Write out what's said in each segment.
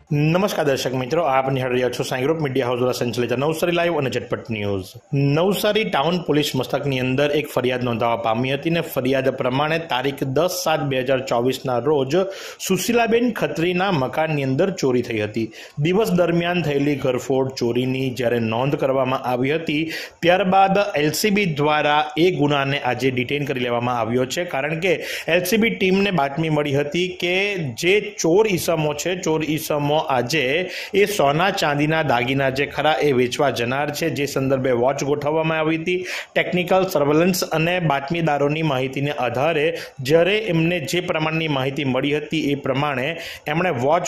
નમસ્કાર દર્શક મિત્રો, આપ નિહાળી રહ્યા છો સાંઈ ગ્રુપ મીડિયા હાઉસ દ્વારા સંચાલિત નવસારી લાઈવ અને ઝટપટ ન્યૂઝ। નવસારી ટાઉન પોલીસ મથકની અંદર એક ફરિયાદ નોંધાવા પામી હતી ને ફરિયાદ પ્રમાણે તારીખ 10/7/2024ના રોજ સુશીલાબેન ખત્રીના મકાનની અંદર ચોરી થઈ હતી। દિવસ દરમિયાન થયેલી ઘરફોડ ચોરીની જ્યારે નોંધ કરવામાં આવી હતી ત્યારબાદ એલસીબી દ્વારા એ ગુનાને આજે ડિટેન કરી લેવામાં આવ્યો છે, કારણ કે એલસીબી ટીમને બાતમી મળી હતી કે જે ચોર ઈસમો છે, ચોર ઈસમો આજે એ સોના ચાંદીના દાગીના જે ખરા એ વેચવા જનાર છે, જે સંદર્ભે વોચ ગોઠવવામાં આવી હતી। ટેકનિકલ સર્વેલન્સ અને બાતમીદારોની માહિતીને આધારે જ્યારે એમને જે પ્રમાણની માહિતી મળી હતી એ પ્રમાણે એમણે વોચ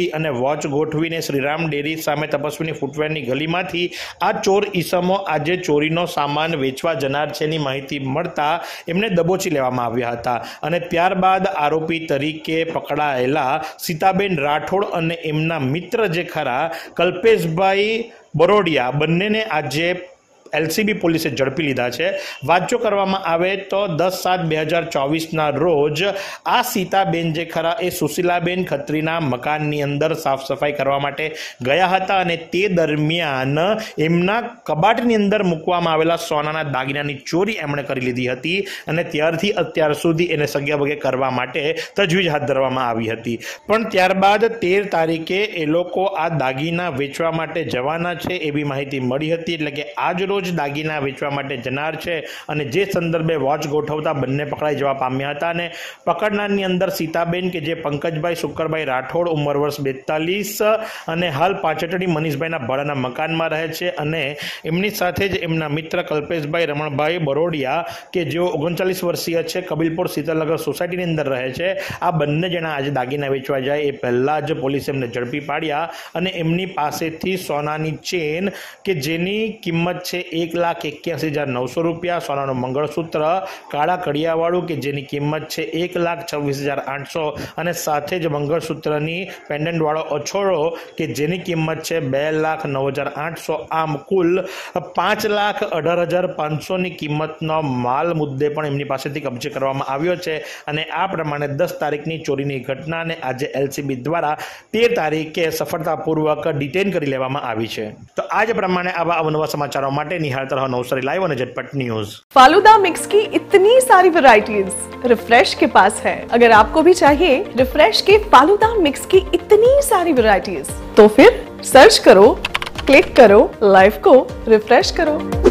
ગોઠવીને શ્રીરામ ડેરી સામે તપસ્વીની ફૂટવેરની ગલીમાંથી આ ચોર ઈસમો આજે ચોરીનો સામાન વેચવા જનાર છે એની માહિતી મળતા એમને દબોચી લેવામાં આવ્યા હતા અને ત્યારબાદ આરોપી તરીકે પકડાયેલા સીતાબેન રાઠોડ અને એમના મિત્ર જે ખરા કલ્પેશભાઈ બરોડિયા બંનેને આજે એલસીબી પોલીસે ઝડપી લીધા છે। વાત જો કરવામાં આવે તો 10/7/2024ના રોજ આ સીતાબેન જે ખરા એ સુશીલાબેન ખત્રીના મકાનની અંદર સાફ સફાઈ કરવા માટે ગયા હતા અને તે દરમિયાન એમના કબાટની અંદર મૂકવામાં આવેલા સોનાના દાગીનાની ચોરી એમણે કરી લીધી હતી અને ત્યારથી અત્યાર સુધી એને સગ્યાબગે કરવા માટે તજવીજ હાથ ધરવામાં આવી હતી। પણ ત્યારબાદ 13 તારીખે એ લોકો આ દાગીના વેચવા માટે જવાના છે એવી માહિતી મળી હતી, એટલે કે આજ રોજ દાગીના વેચવા માટે જનાર છે અને જે સંદર્ભે વોચ ગોઠવતા બંને પકડાઈ જવા પામ્યા હતા અને પકડનારની અંદર સીતાબેન કે જે પંકજભાઈ શુક્કરભાઈ રાઠોડ ઉંમર વર્ષ 42 અને હાલ પાચટડી મનીષભાઈના ભાડાના મકાનમાં રહે છે અને એમની સાથે જ એમના મિત્ર કલ્પેશભાઈ રમણભાઈ બરોડિયા કે જેઓ 39 વર્ષીય છે, કબીલપુર શીતલનગર સોસાયટીની અંદર રહે છે। આ બંને જણા આજે દાગીના વેચવા જાય એ પહેલાં જ પોલીસે એમને ઝડપી પાડ્યા અને એમની પાસેથી સોનાની ચેન કે જેની કિંમત છે 1,81,900 રૂપિયા, સોનાનું મંગળસૂત્ર કાળા કડિયાવાળું કે જેની કિંમત છે 1,26,800 અને સાથે જ મંગળસૂત્રની પેન્ડન્ટવાળો અછોડો કે જેની કિંમત છે 2,09,800, આમ કુલ 5,18,500ની કિંમતનો માલ મુદ્દે પણ એમની પાસેથી કબજે કરવામાં આવ્યો છે અને આ પ્રમાણે 10 તારીખની ચોરીની ઘટનાને આજે એલસીબી દ્વારા 13 તારીખે સફળતાપૂર્વક ડિટેન કરી લેવામાં આવી છે। તો આ જ પ્રમાણે આવા અવનવા સમાચારો માટે निहारता रहो नवसारी लाइव और झटपट न्यूज। फालूदा मिक्स की इतनी सारी वैरायटीज रिफ्रेश के पास है। अगर आपको भी चाहिए रिफ्रेश के फालूदा मिक्स की इतनी सारी वैरायटीज तो फिर सर्च करो, क्लिक करो, लाइफ को रिफ्रेश करो।